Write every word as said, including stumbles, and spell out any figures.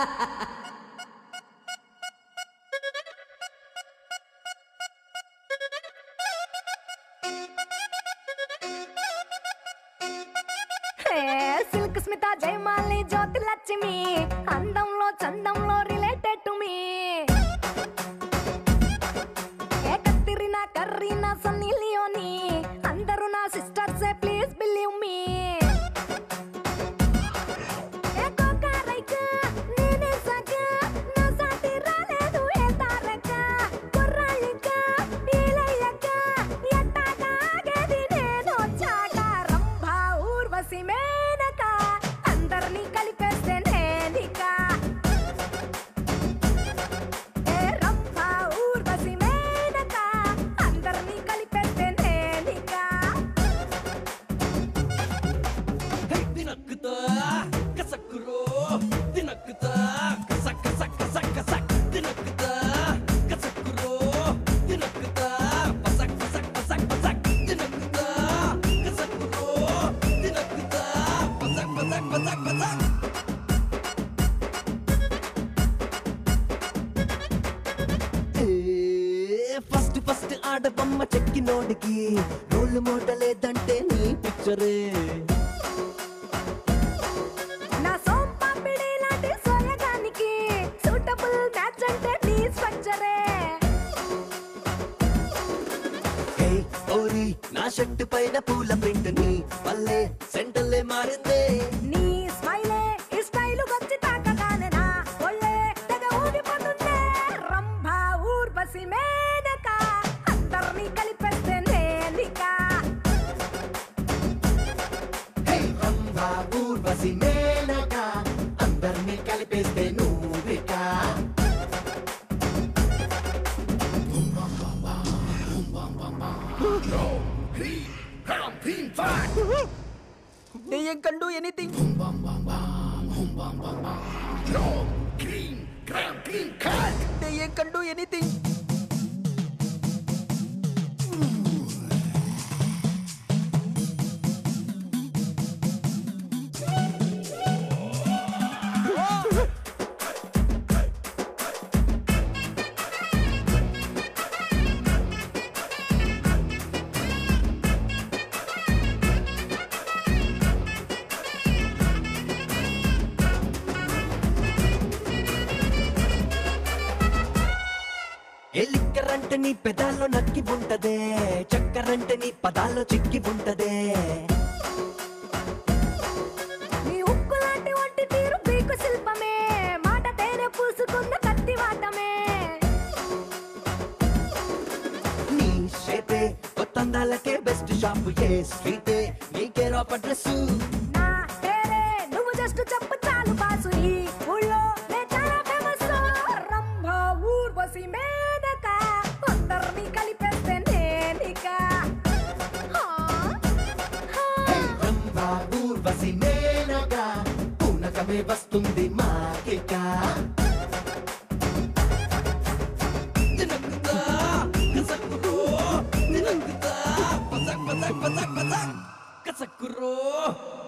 Silk Smitha Jayamali Jyothi Lakshmi అందంలో చందంలో related to me ఏ కత్తిరినా కర్రీనా సన్నీ లియోని అందరూ నా sisters please believe me first first ఆడబొమ్మ చెక్కినోడికి రోల్ మోడల్ ఏదంటే నీ పిక్చరే నా సోంపాపిడి లాంటి సోయగానికి సూటబుల్ మ్యాచ్ అంటే నీ స్ట్రక్చరే హే ఓరి నా షర్ట్ పైన పూల ప్రింట్ ని వల్లే సెంటర్లే మారిందే నీ స్మైలే ఈ స్టైల్ వచ్చి తాకగానే నా ఒళ్ళే తెగ ఊగిపోతుందే రంభా ఊర్వశి మేనక అందర్నీ కలిపేస్తే నేనిక హే రంభా ఊర్వశి మేనక అందర్నీ కలిపేస్తే నువ్విక They can do anything. They can do anything. ఎలిక్కరంటే నీ పెదాల్లో నక్కి ఉంటదే చక్కరంటే నీ పదాల్లో చిక్కి ఉంటదే నీ ఉక్కు లాంటి ఒంటి తీరు పీకు శిల్పమే మాట తేనె పూసుకున్న కత్తి వాటమే నీ షేపే కొత్తందాలకే బెస్ట్ షాప్ ఏ స్ట్రీటే నీకే రాప్ అడ్రస్ నా పేరే నువ్వు జస్ట్ చెప్పు చాలు బాసు ఈ ఊళ్ళో నే చాలా ఫేమస్ రంభా ఊర్వశి మేనక అందర్నీ కలిపేస్తే నేనిక రంభా ఊర్వశి మేనక పూనకమే వస్తుంది మాకిక దినక్కుతా కసక్కురో దినక్కుతా పసక్ పసక్ పసక్ పసక్ కసక్కురో